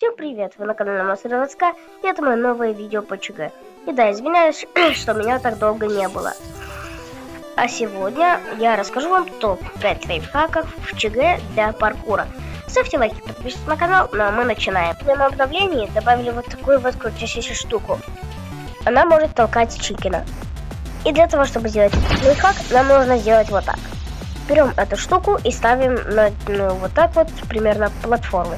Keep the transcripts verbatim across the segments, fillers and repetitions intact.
Всем привет, вы на канале Мастер ВСК, и это мое новое видео по ЧГ. И да, извиняюсь, что меня так долго не было. А сегодня я расскажу вам топ пять лайфхаков в ЧГ для паркура. Ставьте лайки, подписывайтесь на канал, ну а мы начинаем. В моем обновлении добавили вот такую вот крутящуюся штуку. Она может толкать чикена. И для того, чтобы сделать этот лайфхак, нам нужно сделать вот так. Берем эту штуку и ставим на, ну, вот так вот, примерно платформы.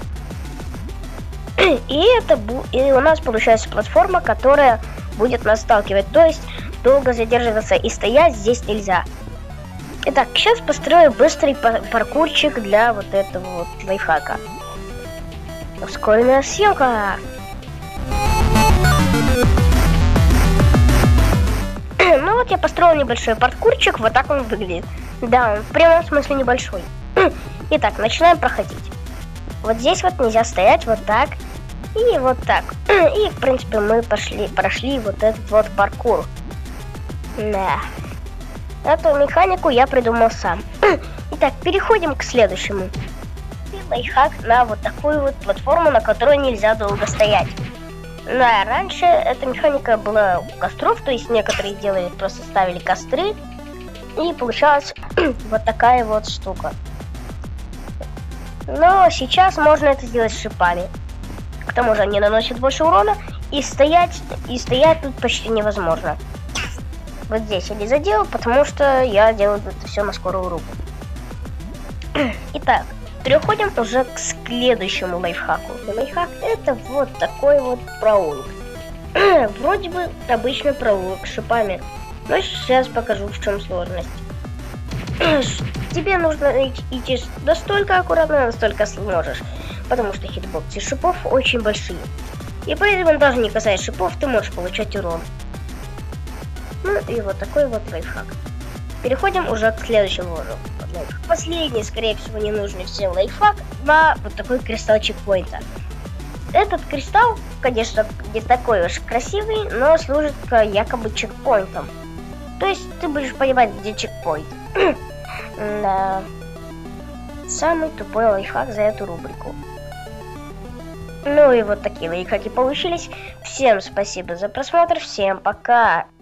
И это и у нас получается платформа, которая будет нас сталкивать. То есть долго задерживаться и стоять здесь нельзя. Итак, сейчас построю быстрый паркурчик для вот этого вот лайфхака. Ускоренная съемка. Ну вот я построил небольшой паркурчик, вот так он выглядит. Да, он в прямом смысле небольшой. Итак, начинаем проходить. Вот здесь вот нельзя стоять, вот так. И вот так. И, в принципе, мы пошли, прошли вот этот вот паркур. Да. Эту механику я придумал сам. Итак, переходим к следующему. Лайфхак на вот такую вот платформу, на которой нельзя долго стоять. Да, раньше эта механика была у костров, то есть некоторые делали, просто ставили костры. И получалась вот такая вот штука. Но сейчас можно это сделать с шипами. К тому же они наносят больше урона, и стоять, и стоять тут почти невозможно. Вот здесь я не задел, потому что я делаю это все на скорую руку. Итак, переходим уже к следующему лайфхаку. Лайфхак это вот такой вот проулок. Вроде бы обычный проулок с шипами, но сейчас покажу, в чем сложность. Тебе нужно идти настолько аккуратно, насколько сможешь, потому что хитбоксы шипов очень большие. И поэтому даже не касаясь шипов, ты можешь получать урон. Ну и вот такой вот лайфхак. Переходим уже к следующему лайфхаку. Последний, скорее всего, ненужный всем лайфхак на вот такой кристалл чекпоинта. Этот кристалл, конечно, не такой уж красивый, но служит якобы чекпоинтом. То есть ты будешь понимать, где чекпоинт. Да. Самый тупой лайфхак за эту рубрику. Ну и вот такие лайфхаки получились. Всем спасибо за просмотр, всем пока!